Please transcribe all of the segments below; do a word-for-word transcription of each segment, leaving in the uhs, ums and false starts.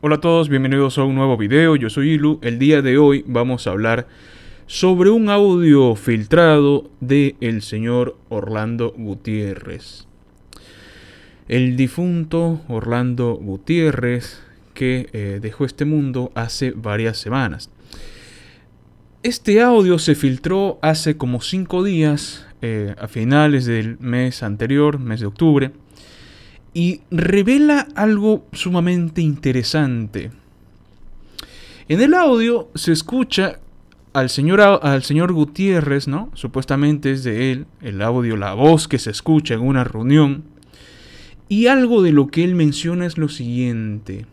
Hola a todos, bienvenidos a un nuevo video, yo soy Ilu. El día de hoy vamos a hablar sobre un audio filtrado de el señor Orlando Gutiérrez. El difunto Orlando Gutiérrez que eh, dejó este mundo hace varias semanas. Este audio se filtró hace como cinco días, eh, a finales del mes anterior, mes de octubre. Y revela algo sumamente interesante. En el audio se escucha al señor, al señor Gutiérrez, ¿no? Supuestamente es de él, el audio, la voz que se escucha en una reunión. Y algo de lo que él menciona es lo siguiente.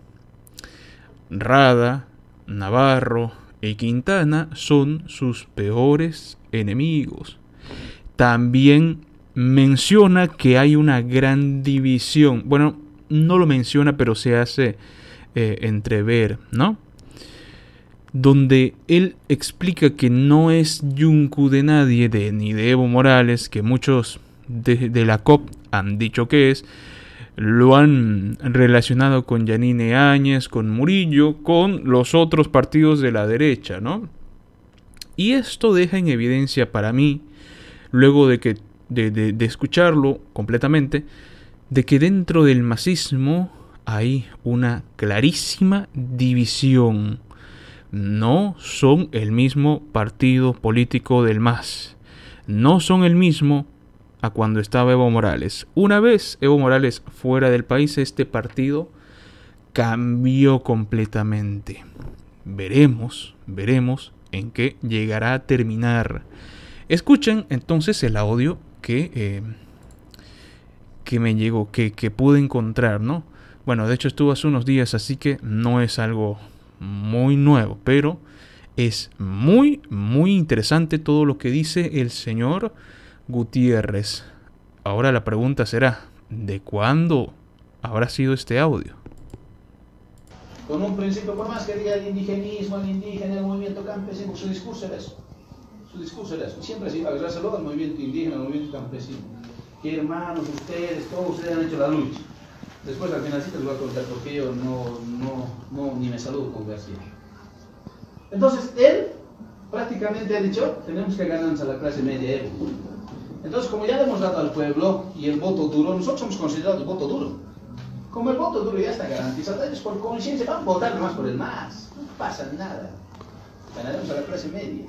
Rada, Navarro y Quintana son sus peores enemigos. También menciona que hay una gran división. Bueno, no lo menciona, pero se hace eh, entrever, ¿no? Donde él explica que no es yunku de nadie, de, ni de Evo Morales, que muchos de, de la C O P han dicho que es. Lo han relacionado con Yanine Áñez, con Murillo, con los otros partidos de la derecha, ¿no? Y esto deja en evidencia para mí, luego de que De, de, de escucharlo completamente, de que dentro del masismo hay una clarísima división. No son el mismo partido político del M A S. No son el mismo a cuando estaba Evo Morales. Una vez Evo Morales fuera del país, este partido cambió completamente. Veremos, veremos en qué llegará a terminar. Escuchen entonces el audio que, eh, que me llegó, que, que pude encontrar, ¿no? Bueno, de hecho estuvo hace unos días, así que no es algo muy nuevo, pero es muy, muy interesante todo lo que dice el señor Gutiérrez. Ahora la pregunta será, ¿de cuándo habrá sido este audio? Con un principio, por más que diga el indigenismo, el indígena, el movimiento campesino, su discurso era eso. Su discurso era eso. Siempre así, agarrárselo al movimiento indígena, al movimiento campesino. Que hermanos, ustedes, todos ustedes han hecho la lucha. Después al final sí les voy a contar porque yo no, no, no, ni me saludo con García. Entonces, él prácticamente ha dicho, tenemos que ganarnos a la clase media. Entonces, como ya le hemos dado al pueblo y el voto duro, nosotros somos considerados el voto duro. Como el voto duro ya está garantizado, ellos por conciencia van a votar nomás por el M A S. No pasa nada. Ganaremos a la clase media.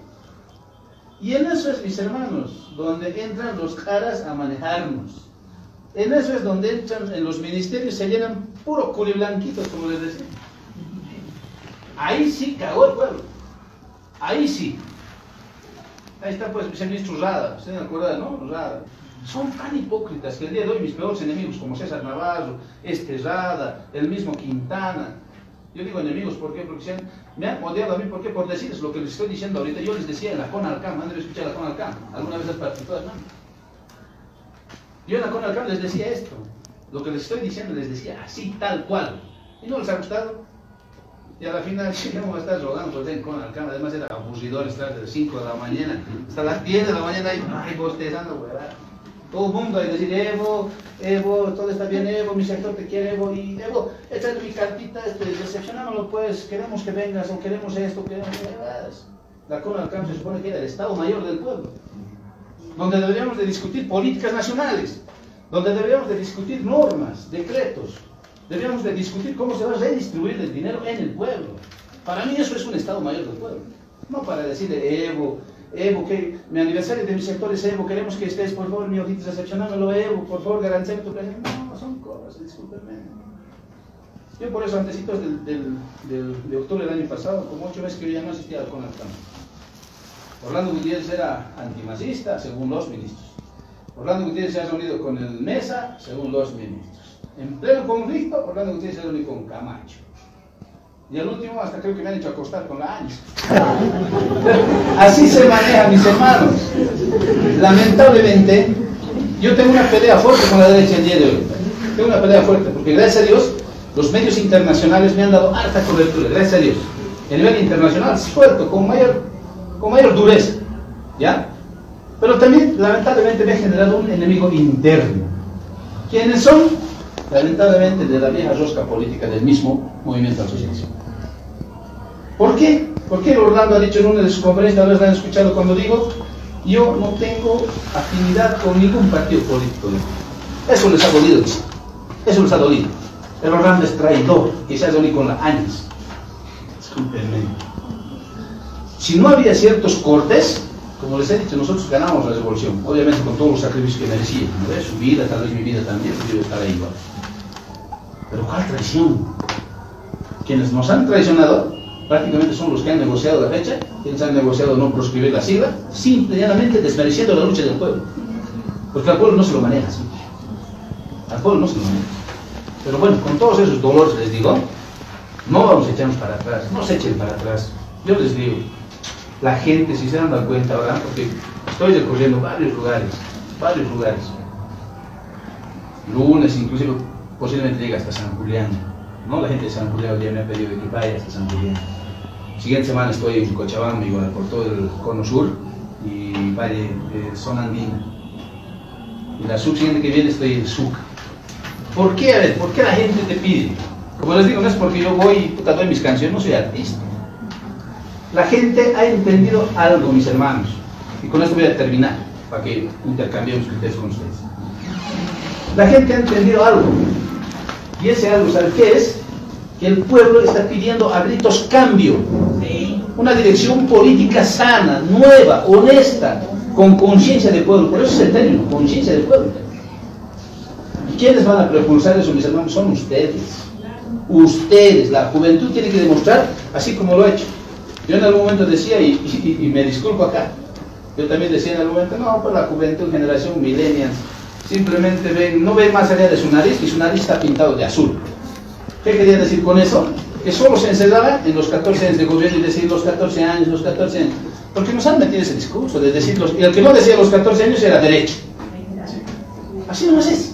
Y en eso es, mis hermanos, donde entran los caras a manejarnos. En eso es donde entran, en los ministerios se llenan puro curiblanquitos, como les decía. Ahí sí cagó el pueblo. Ahí sí. Ahí está pues viceministro Rada, ¿ustedes se acuerdan, no? Rada. Son tan hipócritas que el día de hoy mis peores enemigos, como César Navarro, este Rada, el mismo Quintana. Yo digo enemigos, ¿por qué? Porque se han, me han odiado a mí, ¿por qué? Por decirles lo que les estoy diciendo ahorita. Yo les decía en la CONALCAM, ¿han de escuchar la CONALCAM? ¿Alguna vez has participado, hermano? Yo en la CONALCAM les decía esto. Lo que les estoy diciendo les decía así, tal cual. Y no les ha gustado. Y a la final, llegamos a estar rogando por en CONALCAM. Además era aburridor estar de las cinco de la mañana hasta las diez de la mañana ahí, ay, bostezando, huevada. Todo el mundo hay que decir, Evo, Evo, todo está bien, Evo, mi sector te quiere, Evo, y Evo, esta es mi cartita, este, decepcionámoslo pues, queremos que vengas, o queremos esto, queremos que vengas. La CONALCAM se supone que era el Estado Mayor del pueblo, donde deberíamos de discutir políticas nacionales, donde deberíamos de discutir normas, decretos, deberíamos de discutir cómo se va a redistribuir el dinero en el pueblo. Para mí eso es un Estado Mayor del pueblo, no para decirle, Evo, Evo, que mi aniversario de mi sector es Evo, queremos que estés, por favor, mi ojito, recepcionámelo, Evo, por favor, garantízame tu presencia. No, son cosas, discúlpenme. Yo por eso, antecitos del, del, del, de octubre del año pasado, como ocho meses que yo ya no asistía al CONALCAM. Orlando Gutiérrez era antimacista, según los ministros. Orlando Gutiérrez se ha reunido con el Mesa, según los ministros. En pleno conflicto, Orlando Gutiérrez se reunió con Camacho. Y al último hasta creo que me han hecho acostar con la Áñez. Así se maneja, mis hermanos. Lamentablemente, yo tengo una pelea fuerte con la derecha el día de hoy. Tengo una pelea fuerte, porque gracias a Dios, los medios internacionales me han dado harta cobertura, gracias a Dios. A nivel internacional, fuerte, con mayor, con mayor dureza. ¿Ya? Pero también, lamentablemente, me ha generado un enemigo interno. ¿Quiénes son? lamentablemente, de la vieja rosca política del mismo movimiento al socialismo. ¿Por qué? ¿Por qué Orlando ha dicho en una de sus conferencias, tal vez la han escuchado cuando digo, yo no tengo afinidad con ningún partido político? Eso les ha dolido, eso les ha dolido. El Orlando es traidor, que se ha dolido con la años. Discúlpenme. Si no había ciertos cortes, como les he dicho, nosotros ganamos la revolución, obviamente con todos los sacrificios que merecía, ¿no? Su vida, tal vez mi vida también, pues yo estar ahí igual. Pero ¿cuál traición? Quienes nos han traicionado prácticamente son los que han negociado la fecha, quienes han negociado no proscribir la sigla, simple y llanamente desmereciendo la lucha del pueblo. Porque al pueblo no se lo maneja así. Al pueblo no se lo maneja. Pero bueno, con todos esos dolores les digo, no vamos a echarnos para atrás, no se echen para atrás. Yo les digo, la gente, si se han dado cuenta ahora, porque estoy recorriendo varios lugares, varios lugares, lunes inclusive, posiblemente llega hasta San Julián, ¿no? La gente de San Julián ya me ha pedido que vaya hasta San Julián. Siguiente semana estoy en Cochabamba, igual por todo el cono sur y Valle, eh, zona andina. Y la subsiguiente que viene estoy en Sucre. ¿Por qué? A ver, ¿por qué la gente te pide? Como les digo, no es porque yo voy y puta, doy mis canciones, no soy artista. La gente ha entendido algo, mis hermanos, y con esto voy a terminar, para que intercambiemos criterios con ustedes. La gente ha entendido algo, y ese algo, ¿sabe qué es? Que el pueblo está pidiendo a gritos cambio, una dirección política sana, nueva, honesta, con conciencia del pueblo. Por eso es el término, conciencia del pueblo. ¿Y quiénes van a propulsar eso, mis hermanos? Son ustedes. Ustedes, la juventud tiene que demostrar, así como lo ha hecho. Yo en algún momento decía, y, y, y me disculpo acá, yo también decía en algún momento, no, pues la juventud, generación millennials, simplemente ven, no ven más allá de su nariz, y su nariz está pintado de azul. ¿Qué quería decir con eso? Que solo se encerraba en los catorce años de gobierno y decir los catorce años, los catorce años, porque nos han metido ese discurso de decir, los, y el que no decía los catorce años era derecho. Así nomás es.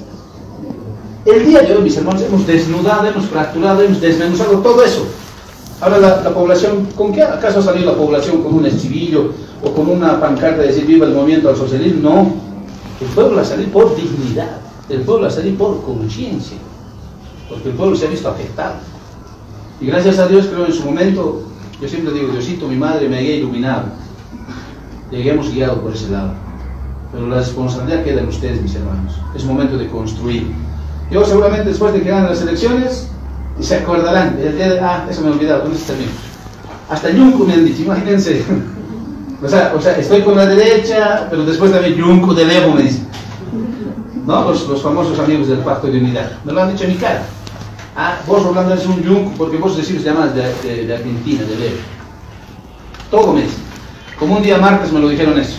El día de hoy, mis hermanos, hemos desnudado, hemos fracturado, hemos desmenuzado todo eso. Ahora la, la población, ¿con qué acaso ha salido la población? ¿Con un estribillo o con una pancarta de decir viva el movimiento al socialismo? No, el pueblo ha salido por dignidad, el pueblo ha salido por conciencia, porque el pueblo se ha visto afectado. Y gracias a Dios, creo en su momento, yo siempre digo, Diosito, mi madre me haya iluminado, lleguemos guiados por ese lado. Pero la responsabilidad queda en ustedes, mis hermanos, es momento de construir. Yo seguramente después de que ganen las elecciones, y se acordarán, el día de, ah, eso me he olvidado, con eso termino. Hasta Yunco me han dicho, imagínense. O sea, o sea, estoy con la derecha, pero después también Yunco de Evo me dice. ¿No? Los, los famosos amigos del Pacto de Unidad. Me lo han dicho en mi cara. Ah, vos Orlando eres un Yunco, porque vos decís llamadas de, de, de Argentina, de Evo. Todo me dice. Como un día martes me lo dijeron eso.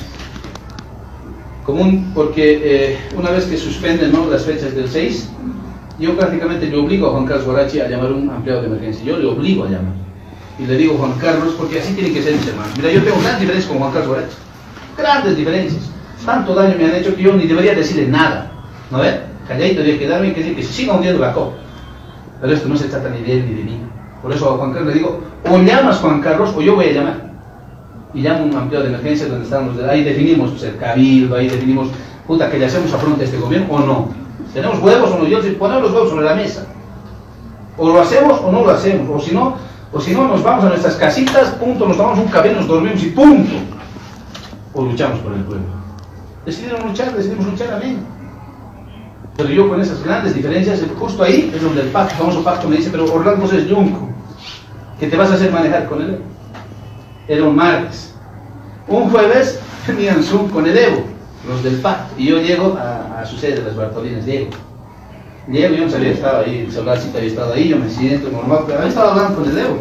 Como un, porque eh, una vez que suspenden, ¿no?, las fechas del seis, yo prácticamente le obligo a Juan Carlos Guarachi a llamar a un empleado de emergencia. Yo le obligo a llamar. Y le digo, Juan Carlos, porque así tienen que ser mis hermanos. Mira, yo tengo grandes diferencias con Juan Carlos Guarachi. Grandes diferencias. Tanto daño me han hecho que yo ni debería decirle nada. ¿No ves? Calladito debería quedarme y que decir que se siga hundiendo la copa. Pero esto no se trata ni de él ni de mí. Por eso a Juan Carlos le digo, o llamas Juan Carlos o yo voy a llamar. Y llamo a un empleado de emergencia donde estamos. Ahí definimos pues, el cabildo, ahí definimos, puta, que le hacemos afronte a este gobierno o no. ¿Tenemos huevos o no? Yo ponemos los huevos sobre la mesa. O lo hacemos o no lo hacemos. O si no, o si no nos vamos a nuestras casitas, punto, nos tomamos un café, nos dormimos y punto. O luchamos por el pueblo. Decidieron luchar, decidimos luchar, amén. Pero yo con esas grandes diferencias, justo ahí es donde el pacto, el famoso pacto me dice, pero Orlando, vos eres Yunco, que te vas a hacer manejar con él. Era un martes. Un jueves tenían Zoom con el Evo, los del pacto, y yo llego a, a su sede de las Bartolinas, llego. Llego, yo no sabía, estaba ahí, el celularcito había estado ahí, yo me siento normal, pero había estado hablando con el Evo.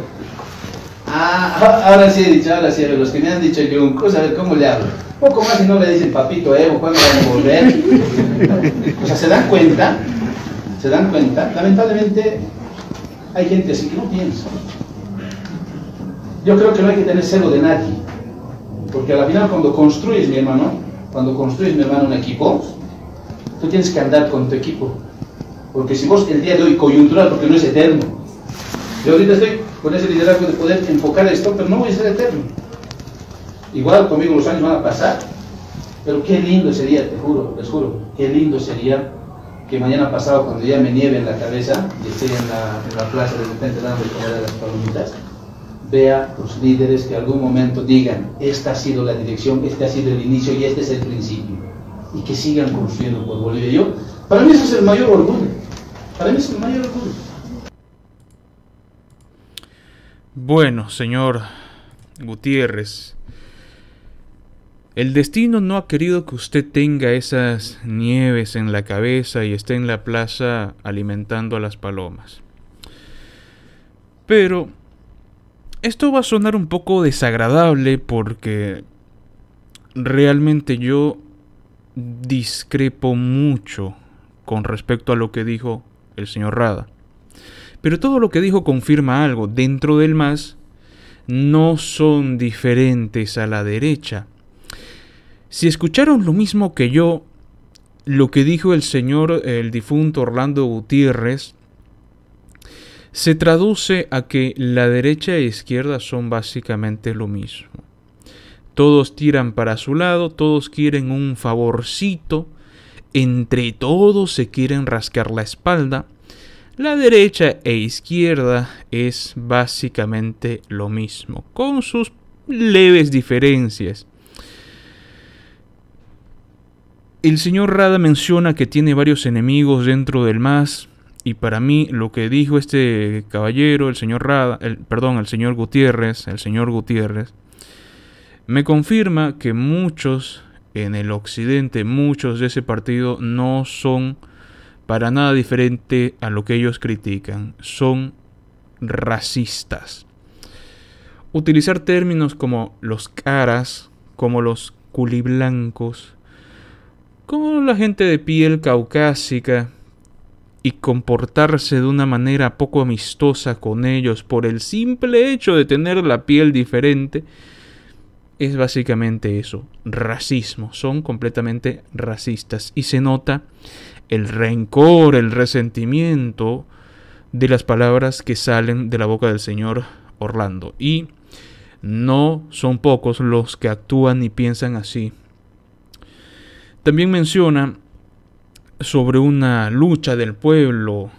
Ah, ahora sí he dicho, ahora sí, los que me han dicho Yunco, a ver cómo le hablo. Poco más si no le dicen papito Evo, ¿cuándo van a volver? O sea, ¿se dan cuenta? ¿Se dan cuenta? Lamentablemente hay gente así que no piensa. Yo creo que no hay que tener celo de nadie, porque al final cuando construyes, mi hermano, cuando construyes, mi hermano, un equipo, tú tienes que andar con tu equipo, porque si vos el día de hoy coyuntural, porque no es eterno, yo ahorita estoy con ese liderazgo de poder enfocar esto, pero no voy a ser eterno. Igual conmigo los años van a pasar, pero qué lindo sería, te juro, les juro, qué lindo sería que mañana pasado, cuando ya me nieve en la cabeza y esté en la, en la plaza de repente dando de comer a las palomitas, vea los líderes que algún momento digan, esta ha sido la dirección, este ha sido el inicio y este es el principio, y que sigan construyendo por Bolivia. Yo, para mí eso es el mayor orgullo, para mí es el mayor orgullo. Bueno, señor Gutiérrez, el destino no ha querido que usted tenga esas nieves en la cabeza y esté en la plaza alimentando a las palomas. Pero esto va a sonar un poco desagradable porque realmente yo discrepo mucho con respecto a lo que dijo el señor Rada. Pero todo lo que dijo confirma algo. Dentro del M A S no son diferentes a la derecha. Si escucharon lo mismo que yo, lo que dijo el señor, el difunto Orlando Gutiérrez, se traduce a que la derecha e izquierda son básicamente lo mismo. Todos tiran para su lado, todos quieren un favorcito, entre todos se quieren rascar la espalda. La derecha e izquierda es básicamente lo mismo, con sus leves diferencias. El señor Rada menciona que tiene varios enemigos dentro del M A S, y para mí lo que dijo este caballero, el señor Rada, el, perdón, el señor Gutiérrez, el señor Gutiérrez, me confirma que muchos en el occidente, muchos de ese partido no son para nada diferente a lo que ellos critican, son racistas. Utilizar términos como los caras, como los culiblancos, como la gente de piel caucásica, y comportarse de una manera poco amistosa con ellos por el simple hecho de tener la piel diferente, es básicamente eso, racismo. Son completamente racistas y se nota el rencor, el resentimiento de las palabras que salen de la boca del señor Orlando. Y no son pocos los que actúan y piensan así. También menciona sobre una lucha del pueblo.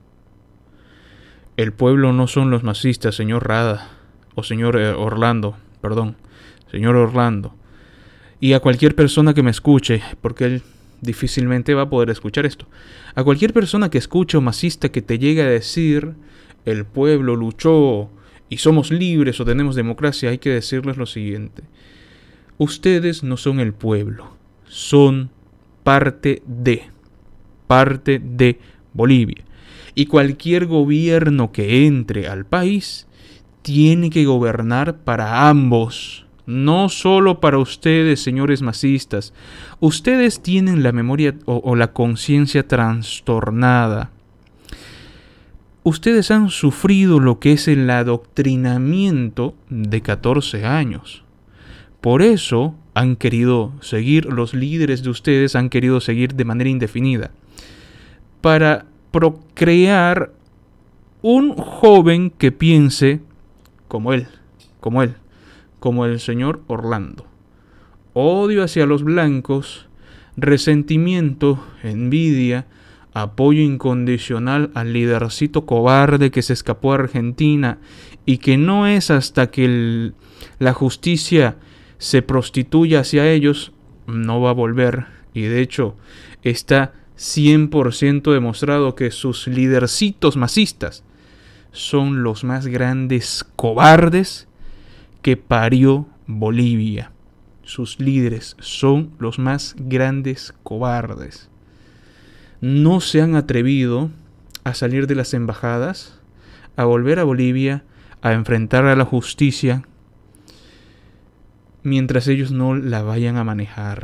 El pueblo no son los masistas, señor Rada, o señor eh, Orlando, perdón, señor Orlando. Y a cualquier persona que me escuche, porque él difícilmente va a poder escuchar esto. A cualquier persona que escuche o masista que te llegue a decir el pueblo luchó y somos libres o tenemos democracia, hay que decirles lo siguiente: ustedes no son el pueblo, son parte de, parte de Bolivia. Y cualquier gobierno que entre al país tiene que gobernar para ambos. No solo para ustedes, señores masistas. Ustedes tienen la memoria o, o la conciencia trastornada. Ustedes han sufrido lo que es el adoctrinamiento de catorce años. Por eso han querido seguir, los líderes de ustedes han querido seguir de manera indefinida, para procrear un joven que piense como él, como él. como el señor Orlando. Odio hacia los blancos, resentimiento, envidia, apoyo incondicional al lidercito cobarde que se escapó a Argentina y que no es hasta que el, la justicia se prostituya hacia ellos, no va a volver. Y de hecho está cien por ciento demostrado que sus lidercitos masistas son los más grandes cobardes que parió Bolivia. Sus líderes son los más grandes cobardes. No se han atrevido a salir de las embajadas, a volver a Bolivia, a enfrentar a la justicia, mientras ellos no la vayan a manejar.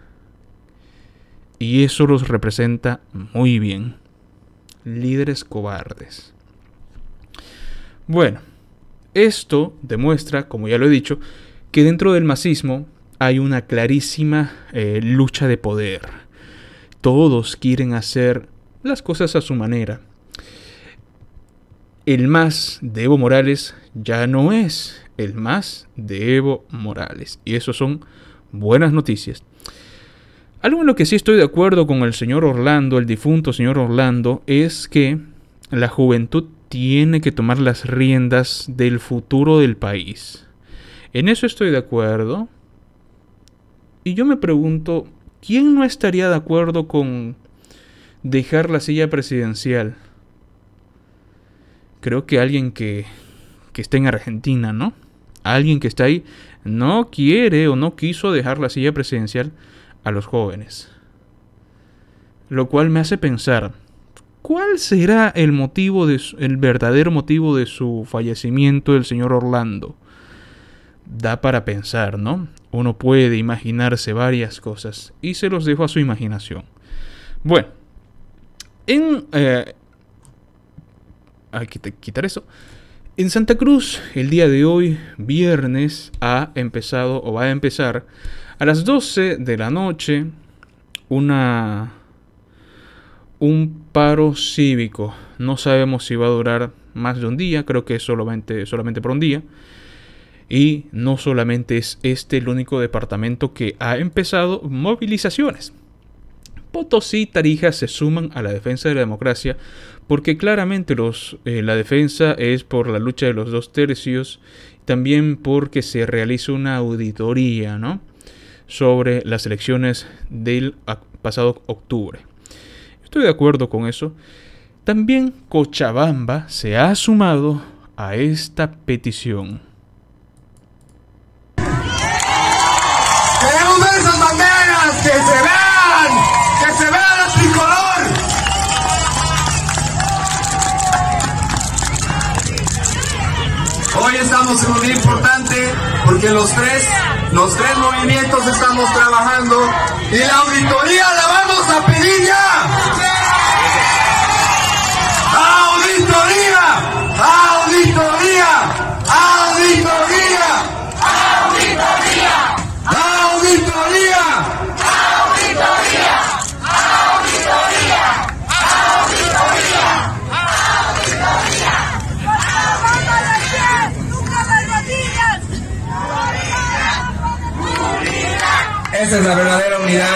Y eso los representa muy bien. Líderes cobardes. Bueno, esto demuestra, como ya lo he dicho, que dentro del masismo hay una clarísima eh, lucha de poder. Todos quieren hacer las cosas a su manera. El M A S de Evo Morales ya no es el M A S de Evo Morales. Y eso son buenas noticias. Algo en lo que sí estoy de acuerdo con el señor Orlando, el difunto señor Orlando, es que la juventud tiene que tomar las riendas del futuro del país. En eso estoy de acuerdo. Y yo me pregunto, ¿quién no estaría de acuerdo con dejar la silla presidencial? Creo que alguien que, que está en Argentina, ¿no? Alguien que está ahí no quiere o no quiso dejar la silla presidencial a los jóvenes. Lo cual me hace pensar, ¿cuál será el motivo de su, el verdadero motivo de su fallecimiento del señor Orlando? Da para pensar, ¿no? Uno puede imaginarse varias cosas y se los dejo a su imaginación. Bueno, en eh, hay que quitar eso. En Santa Cruz, el día de hoy, viernes, ha empezado o va a empezar a las doce de la noche una un paro cívico. No sabemos si va a durar más de un día, creo que es solamente, solamente por un día. Y no solamente es este el único departamento que ha empezado movilizaciones. Potosí y Tarija se suman a la defensa de la democracia porque claramente los, eh, la defensa es por la lucha de los dos tercios, también porque se realiza una auditoría, ¿no?, sobre las elecciones del pasado octubre. Estoy de acuerdo con eso. También Cochabamba se ha sumado a esta petición. ¡Queremos ver esas banderas! ¡Que se vean! ¡Que se vea la tricolor! Hoy estamos en un día importante porque los tres, los tres movimientos estamos trabajando y la auditoría la vamos a pedir ya. ¡Auditoría! ¡Auditoría! ¡Auditoría! ¡Auditoría! ¡Auditoría! ¡Auditoría! ¡Auditoría! ¡Auditoría! ¡Auditoría! Esa es la verdadera unidad.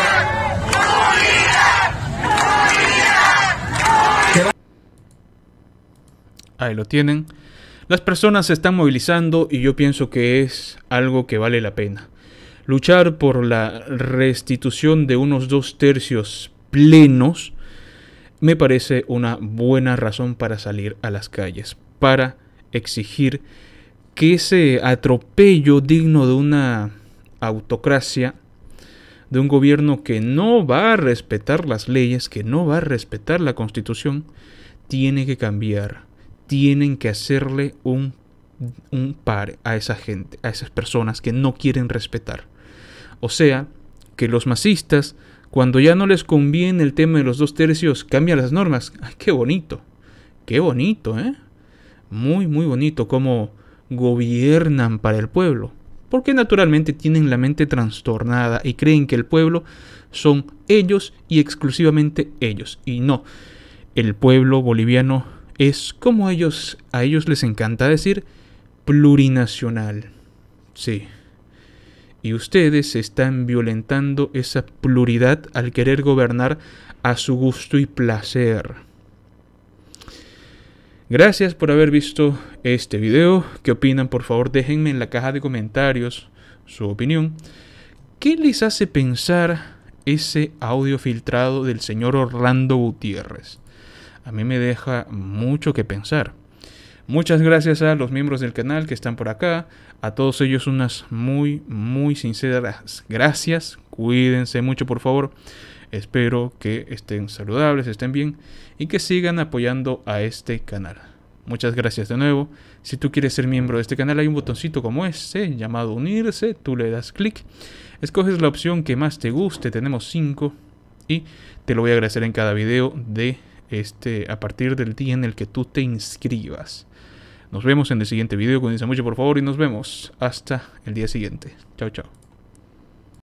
Ahí lo tienen. Las personas se están movilizando y yo pienso que es algo que vale la pena. Luchar por la restitución de unos dos tercios plenos me parece una buena razón para salir a las calles, para exigir que ese atropello digno de una autocracia, de un gobierno que no va a respetar las leyes, que no va a respetar la Constitución, tiene que cambiar. Tienen que hacerle un, un par a esa gente, a esas personas que no quieren respetar. O sea, que los masistas, cuando ya no les conviene el tema de los dos tercios, cambian las normas. ¡Ay, qué bonito! ¡Qué bonito, eh! Muy, muy bonito cómo gobiernan para el pueblo. Porque naturalmente tienen la mente trastornada y creen que el pueblo son ellos y exclusivamente ellos. Y no, el pueblo boliviano es, como a ellos, a ellos les encanta decir, plurinacional. Sí. Y ustedes están violentando esa pluralidad al querer gobernar a su gusto y placer. Gracias por haber visto este video. ¿Qué opinan? Por favor, déjenme en la caja de comentarios su opinión. ¿Qué les hace pensar ese audio filtrado del señor Orlando Gutiérrez? A mí me deja mucho que pensar. Muchas gracias a los miembros del canal que están por acá. A todos ellos unas muy, muy sinceras gracias. Cuídense mucho, por favor. Espero que estén saludables, estén bien y que sigan apoyando a este canal. Muchas gracias de nuevo. Si tú quieres ser miembro de este canal, hay un botoncito como este llamado unirse. Tú le das clic, escoges la opción que más te guste. Tenemos cinco y te lo voy a agradecer en cada video de este a partir del día en el que tú te inscribas. Nos vemos en el siguiente video. Cuídense mucho, por favor, y nos vemos hasta el día siguiente. Chao, chao.